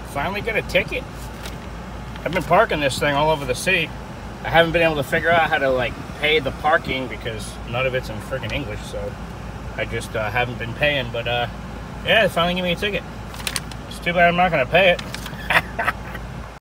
finally get a ticket. I've been parking this thing all over the city. I haven't been able to figure out how to like pay the parking because none of it's in freaking English, so I just haven't been paying. But yeah, they finally gave me a ticket. It's too bad I'm not gonna pay it.